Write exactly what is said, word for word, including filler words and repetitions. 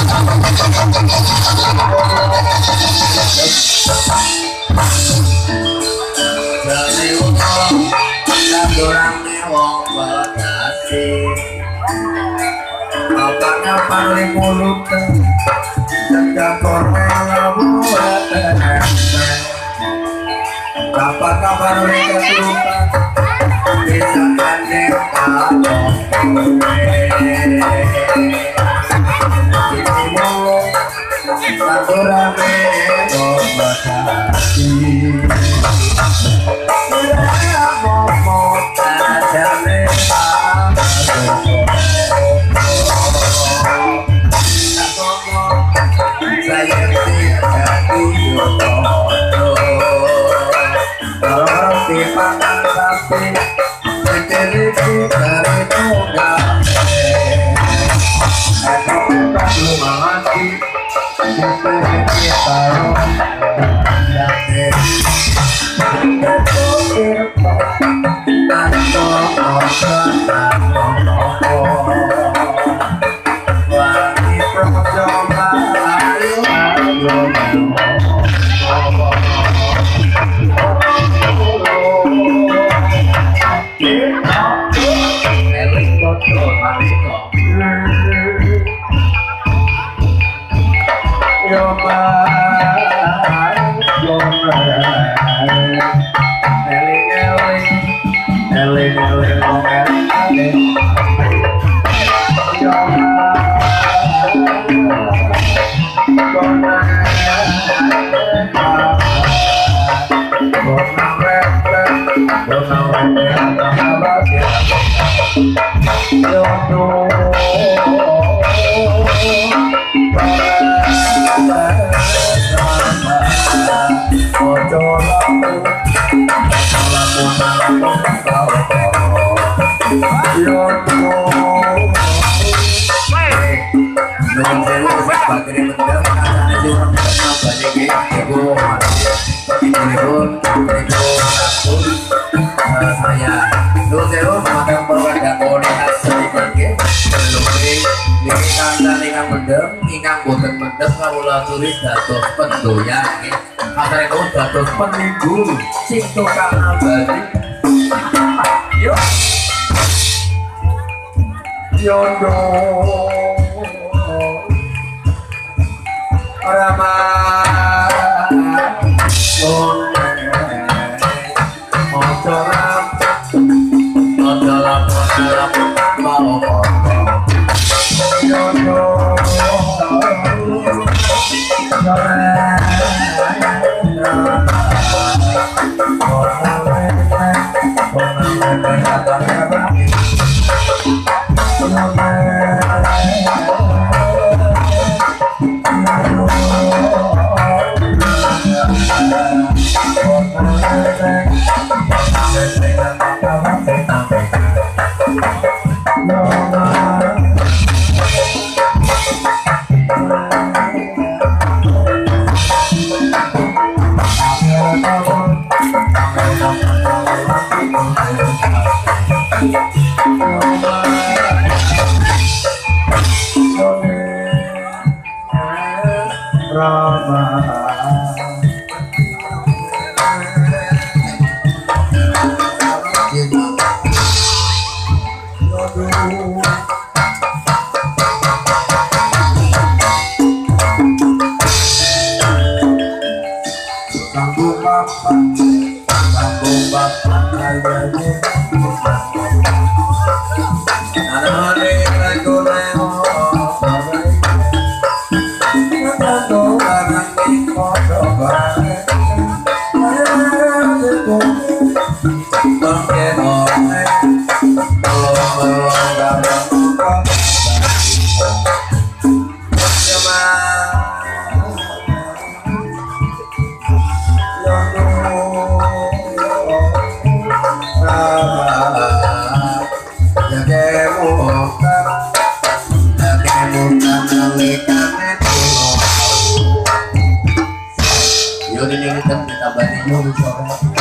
Apa kabar mereka terluka bisa aneh atau ini mau satu rame berbatasi saya ngomong ada memang saya tidak dijodoh kalau dipangan sapi diteliti dari tunggak aku tak lupa mati diteliti taruh jati wangi percoba ayo ayo saya dosewo makan perwada kode asli bangke luri ingkang ingkang mendem ingkang boten mendem kawula aturi dados pendoyan asale kawula dados penigu sing tukang abadi yo yondo rama Yo ini kita bani yo